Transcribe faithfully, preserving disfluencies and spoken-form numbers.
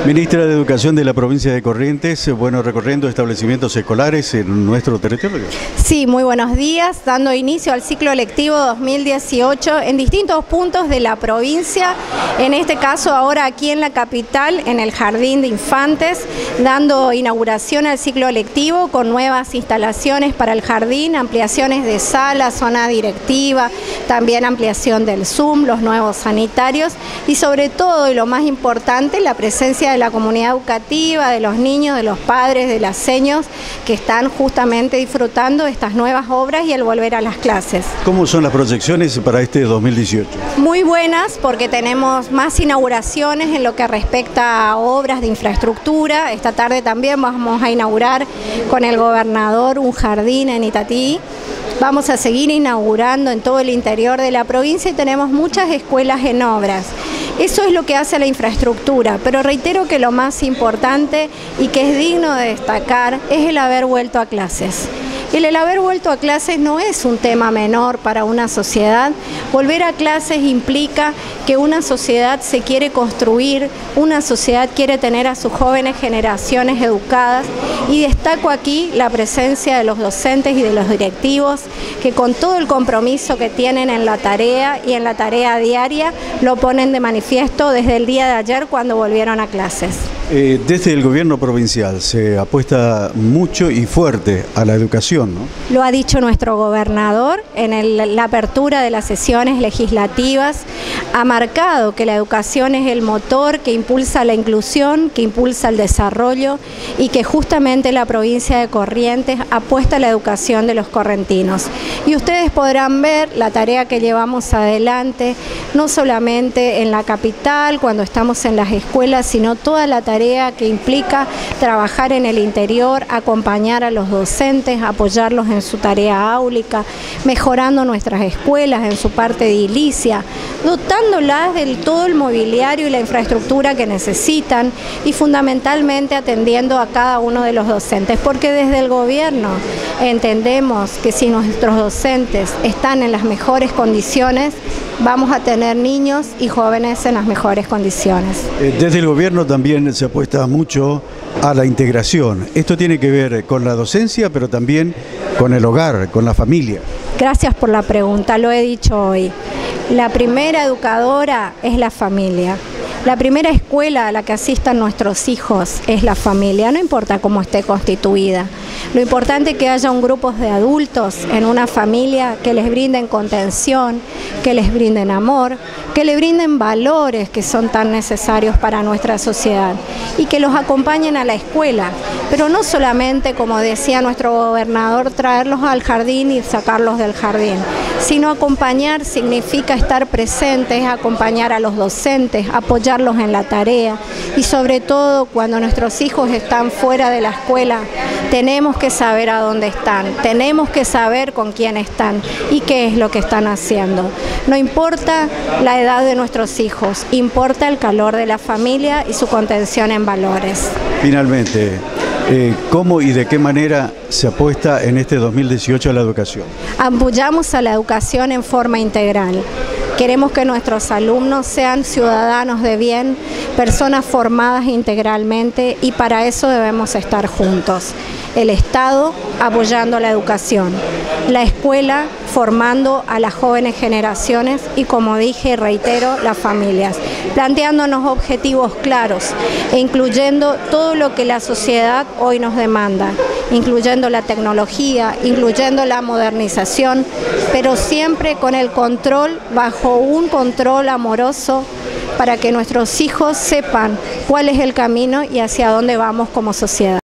Ministra de Educación de la provincia de Corrientes, bueno, recorriendo establecimientos escolares en nuestro territorio. Sí, muy buenos días, dando inicio al ciclo lectivo dos mil dieciocho en distintos puntos de la provincia, en este caso ahora aquí en la capital, en el Jardín de Infantes, dando inauguración al ciclo lectivo con nuevas instalaciones para el jardín, ampliaciones de sala, zona directiva, también ampliación del Zoom, los nuevos sanitarios y sobre todo, y lo más importante, la presencia de la comunidad educativa, de los niños, de los padres, de las seños que están justamente disfrutando de estas nuevas obras y el volver a las clases. ¿Cómo son las proyecciones para este dos mil dieciocho? Muy buenas, porque tenemos más inauguraciones en lo que respecta a obras de infraestructura. Esta tarde también vamos a inaugurar con el gobernador un jardín en Itatí. Vamos a seguir inaugurando en todo el interior de la provincia y tenemos muchas escuelas en obras. Eso es lo que hace la infraestructura, pero reitero que lo más importante y que es digno de destacar es el haber vuelto a clases. El, el haber vuelto a clases no es un tema menor para una sociedad. Volver a clases implica que una sociedad se quiere construir, una sociedad quiere tener a sus jóvenes generaciones educadas, y destaco aquí la presencia de los docentes y de los directivos que con todo el compromiso que tienen en la tarea y en la tarea diaria lo ponen de manifiesto desde el día de ayer cuando volvieron a clases. Eh, desde el gobierno provincial se apuesta mucho y fuerte a la educación, ¿no? Lo ha dicho nuestro gobernador en el, la apertura de las sesiones legislativas. Ha marcado que la educación es el motor que impulsa la inclusión, que impulsa el desarrollo y que justamente la provincia de Corrientes apuesta a la educación de los correntinos. Y ustedes podrán ver la tarea que llevamos adelante, no solamente en la capital, cuando estamos en las escuelas, sino toda la tarea que implica trabajar en el interior, acompañar a los docentes, apoyarlos en su tarea áulica, mejorando nuestras escuelas en su parte edilicia, dotándolas de todo el mobiliario y la infraestructura que necesitan y fundamentalmente atendiendo a cada uno de los docentes, porque desde el gobierno entendemos que si nuestros docentes están en las mejores condiciones, vamos a tener niños y jóvenes en las mejores condiciones. Desde el gobierno también se apuesta mucho a la integración. Esto tiene que ver con la docencia, pero también con el hogar, con la familia. Gracias por la pregunta, lo he dicho hoy. La primera educadora es la familia. La primera escuela a la que asistan nuestros hijos es la familia, no importa cómo esté constituida. Lo importante es que haya un grupo de adultos en una familia que les brinden contención, que les brinden amor, que les brinden valores que son tan necesarios para nuestra sociedad y que los acompañen a la escuela. Pero no solamente, como decía nuestro gobernador, traerlos al jardín y sacarlos del jardín, sino acompañar significa estar presentes, acompañar a los docentes, apoyarlos en la tarea y sobre todo cuando nuestros hijos están fuera de la escuela, tenemos que saber a dónde están, tenemos que saber con quién están y qué es lo que están haciendo. No importa la edad de nuestros hijos, importa el calor de la familia y su contención en valores. Finalmente, Eh, ¿cómo y de qué manera se apuesta en este dos mil dieciocho a la educación? Apoyamos a la educación en forma integral. Queremos que nuestros alumnos sean ciudadanos de bien, personas formadas integralmente y para eso debemos estar juntos. El Estado apoyando la educación, la escuela formando a las jóvenes generaciones y, como dije y reitero, las familias, planteándonos objetivos claros e incluyendo todo lo que la sociedad hoy nos demanda, incluyendo la tecnología, incluyendo la modernización, pero siempre con el control, bajo un control amoroso, para que nuestros hijos sepan cuál es el camino y hacia dónde vamos como sociedad.